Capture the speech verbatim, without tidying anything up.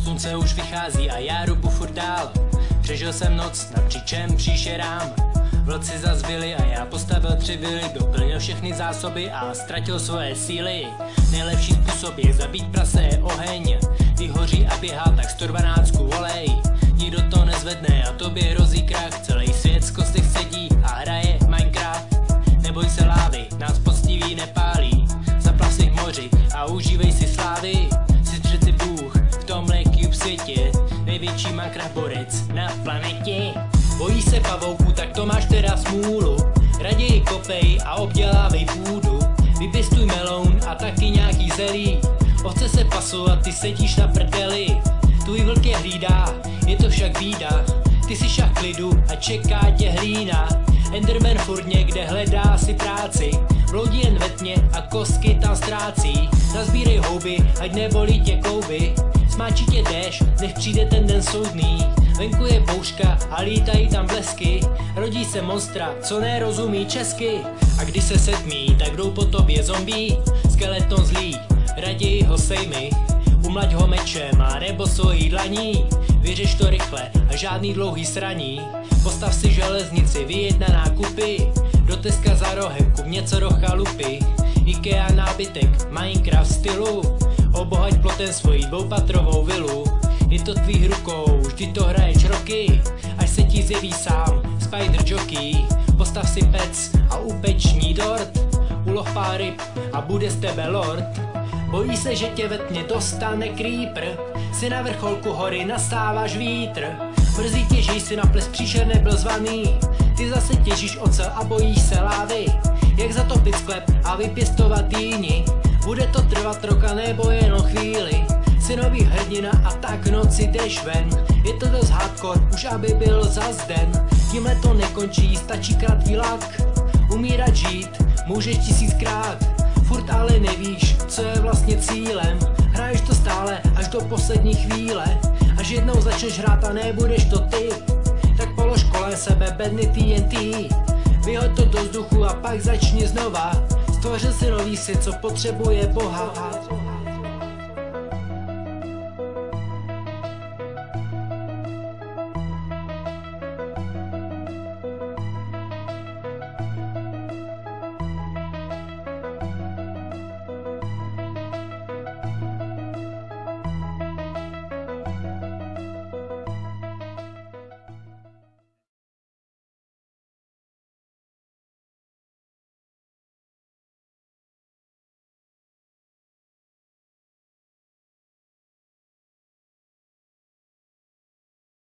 slunce už vychází a já rubu furt dál. Přežil jsem noc nad příčem příšerám. Vlci zazbyli a já postavil tři vily, doplnil všechny zásoby a ztratil svoje síly. Nejlepší způsob je zabít prase je oheň. Vyhoří a běhá tak sto dvanáct olej. Nikdo to nezvedne a tobě hrozí krach. Celý svět z kostech sedí a hraje Minecraft. Neboj se lávy, nás poctiví nepálí. Zaplav si v moři a užívej si slávy. Jsi přeci Bůh v tomhle cube světě, největší Minecraft borec na planetě. Bojí se pavouků, tak to máš teda smůlu. Raději kopej a obdělávej půdu. Vypěstuj meloun a taky nějaký zelí. Ovce se pasou a ty sedíš na prdeli. Tvůj vlk je hlídá, je to však bída. Ty si šach klidu a čeká tě hlína. Enderman furt někde hledá si práci. Bloudí jen ve tmě a kostky tam ztrácí. Nazbírej houby, ať nebolí tě kouby. Smáčí tě déšť, než přijde ten den soudný. Venku je bouřka a lítají tam blesky. Rodí se monstra, co nerozumí česky. A když se setmí, tak jdou po tobě zombí. Skeleton zlý, raději ho sejmi. Umlaď ho mečem a nebo svojí dlaní. Vyřeš to rychle a žádný dlouhý sraní. Postav si železnici, vyjed na nákupy. Do Teska za rohem, kup něco do chalupy. Ikea nábytek, Minecraft stylu. Obohať plotem svojí dvoupatrovou vilu. Je to tvých rukou, vždy to hraješ roky. Až se ti zjeví sám Spider Jockey. Postav si pec a upeční dort. Uloh pár ryb a bude z tebe lord. Bojí se, že tě ve tmě dostane creeper. Si na vrcholku hory, nastáváš vítr. Mrzí tě, že jsi na ples příšer nebyl zvaný. Ty zase těžíš ocel a bojíš se lávy. Jak zatopit sklep a vypěstovat jíni. Bude to trvat roka nebo jenom chvíli. Jsi nový hrdina a tak noci jdeš ven. Je to dost hardcore, už aby byl zas den. Tímhle to nekončí, stačí krátký lak. Umírat žít, můžeš tisíckrát. Furt ale nevíš, co je vlastně cílem. Hraješ to stále až do poslední chvíle. Až jednou začneš hrát a nebudeš to ty, tak polož kolem sebe bedny T N T. Vyhoď to do vzduchu a pak začni znova. Stvořil si nový svět, co potřebuje Boha.